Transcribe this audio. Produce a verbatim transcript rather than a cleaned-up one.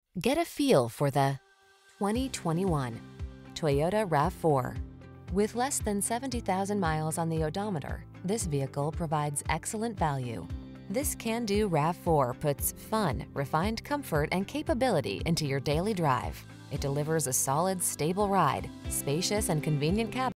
Get a feel for the twenty twenty-one Toyota RAV four. With less than seventy thousand miles on the odometer, this vehicle provides excellent value. This can-do RAV four puts fun, refined comfort, and capability into your daily drive. It delivers a solid, stable ride, spacious and convenient cabin,